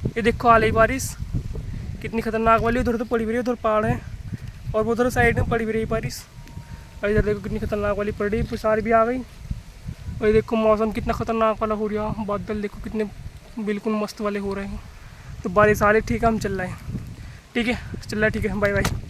ये देखो आ रही बारिश, कितनी खतरनाक वाली। उधर तो पड़ी हुई है, उधर पहाड़ है और उधर साइड में पड़ी हुई रही बारिश। और इधर देखो कितनी खतरनाक वाली पड़ रही, पुसार भी आ गई। और ये देखो मौसम कितना खतरनाक वाला हो रहा, बादल देखो कितने बिल्कुल मस्त वाले हो रहे हैं। तो बारिश आ रही, ठीक है हम चल रहे हैं। ठीक है चल रहा है, ठीक है बाय बाय।